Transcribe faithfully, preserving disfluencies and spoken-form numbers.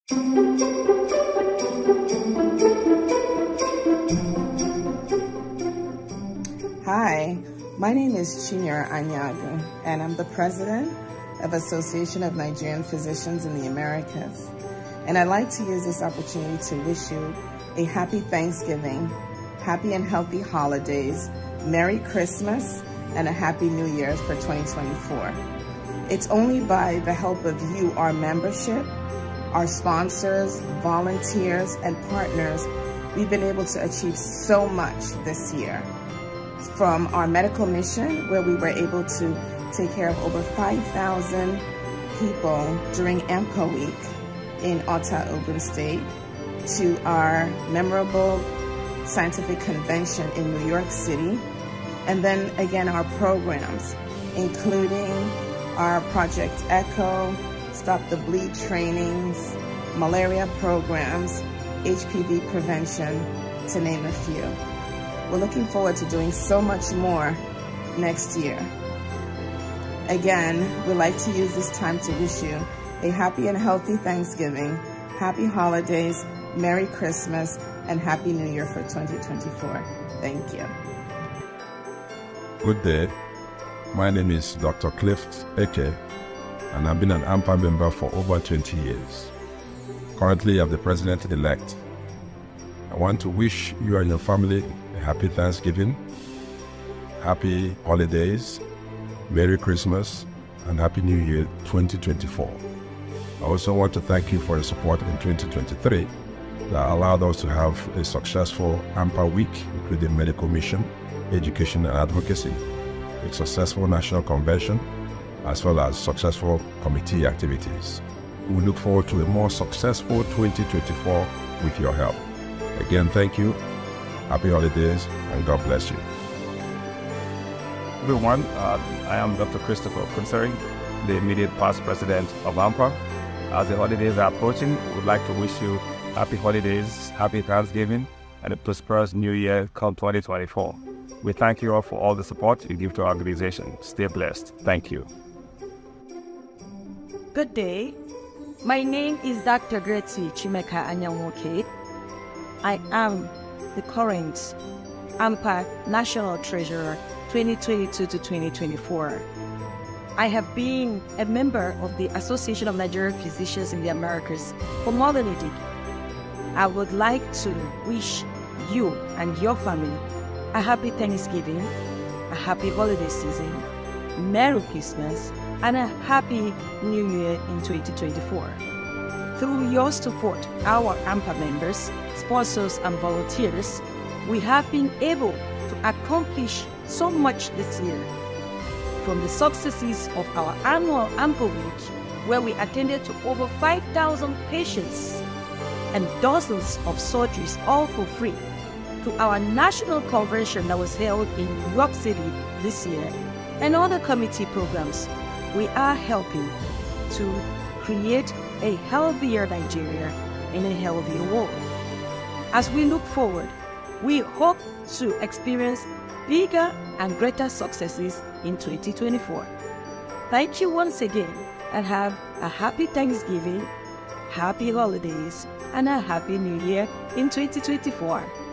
Hi, my name is Chinyere Anyagu, and I'm the president of Association of Nigerian Physicians in the Americas. And I'd like to use this opportunity to wish you a happy Thanksgiving, happy and healthy holidays, Merry Christmas, and a Happy New Year for twenty twenty-four. It's only by the help of you, our membership, our sponsors, volunteers, and partners, we've been able to achieve so much this year. From our medical mission, where we were able to take care of over five thousand people during AMPA Week in Ota, Ogun State, to our memorable scientific convention in New York City, and then again our programs, including our Project Echo, Stop the Bleed trainings, malaria programs, H P V prevention, to name a few. We're looking forward to doing so much more next year. Again, we'd like to use this time to wish you a happy and healthy Thanksgiving, happy holidays, Merry Christmas, and Happy New Year for twenty twenty-four. Thank you. Good day. My name is Doctor Clift Eke, and I've been an AMPA member for over twenty years. Currently, I'm the president-elect. I want to wish you and your family a happy Thanksgiving, happy holidays, Merry Christmas, and Happy New Year twenty twenty-four. I also want to thank you for your support in twenty twenty-three that allowed us to have a successful AMPA week, including medical mission, education and advocacy, a successful national convention, as well as successful committee activities. We look forward to a more successful twenty twenty-four with your help. Again, thank you, happy holidays, and God bless you. Everyone, uh, I am Doctor Christopher Kunseri, the immediate past president of AMPA. As the holidays are approaching, we would like to wish you happy holidays, happy Thanksgiving, and a prosperous new year come twenty twenty-four. We thank you all for all the support you give to our organization. Stay blessed. Thank you. Good day. My name is Doctor Greti Chimeka Anyanwoke. I am the current AMPA National Treasurer twenty twenty-two to twenty twenty-four. I have been a member of the Association of Nigerian Physicians in the Americas for more than a decade. I would like to wish you and your family a happy Thanksgiving, a happy holiday season, Merry Christmas, and a happy New Year in twenty twenty-four. Through your support, our AMPA members, sponsors, and volunteers, we have been able to accomplish so much this year. From the successes of our annual AMPA Week, where we attended to over five thousand patients and dozens of surgeries, all for free, to our national convention that was held in New York City this year, and other committee programs, we are helping to create a healthier Nigeria in a healthier world. As we look forward, we hope to experience bigger and greater successes in twenty twenty-four. Thank you once again, and have a happy Thanksgiving, happy holidays, and a happy New Year in twenty twenty-four.